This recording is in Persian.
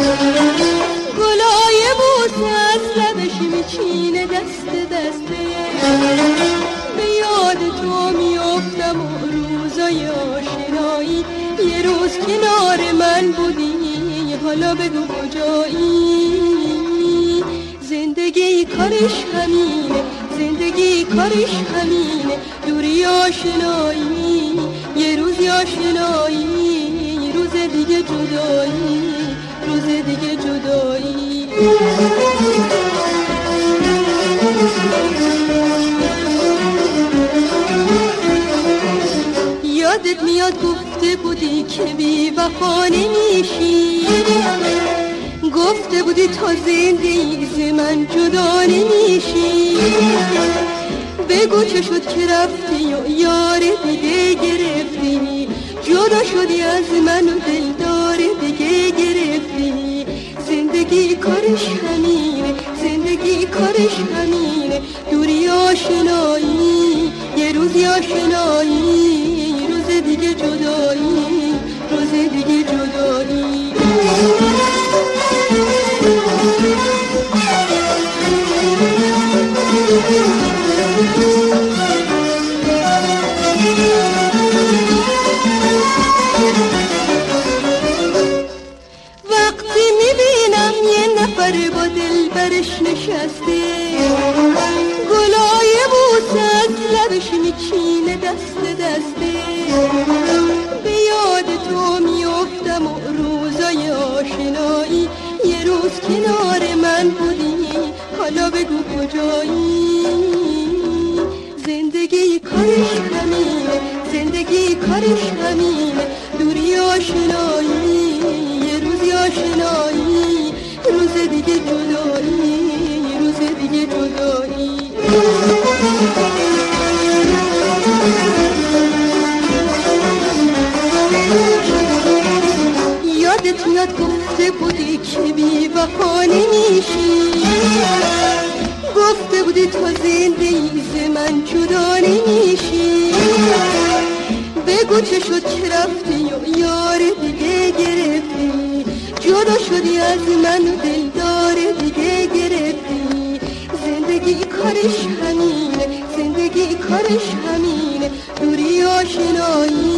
گلای بوسه از لبش میچینه دست دسته، به یاد تو میافتم و روزای آشنایی، یه روز کنار من بودی حالا بگو کجایی. زندگی کارش همینه، زندگی کارش همینه، دوری آشنایی، یه روزی آشنایی، یه روز دیگه جدایی، روز دیگه جدایی. یادت میاد گفته بودی که بی وفا نمیشی، گفته بودی تا زندگی ز من جدا نمیشی، بگو چه شد که رفتی و یار دیگه گرفتی، جدا شدی از من و دلدار دیگه گرفتی. زندگی کارش همینه، زندگی کارش همینه، دوری آشنایی، یه روزی آشنایی، روز دیگه جدایی، روز دیگه جدایی. وقتی میبینم یه نفر با دل برش نشسته، گلای بوسه از لبش میچینه دست دسته، به یاد تو میافتم و روزای آشنایی، یه روز کنار من بودی حالا بگو کجایی. زندگی کارش همینه، زندگی کارش همینه، دوری آشنایی، یه روزی آشنایی، روز دیگه جدایی، روز دیگه جدایی. یادت میاد گفته بودی که بی وفا نمیشی، گفته بودی تا زندگی ز من جدا نمیشی، بگو چه شد که رفتی و یار دیگه گرفتی، جدا شدی از من و دلدار دیگه گرفتی. زندگی کارش همینه، زندگی کارش همینه، دوری آشنایی،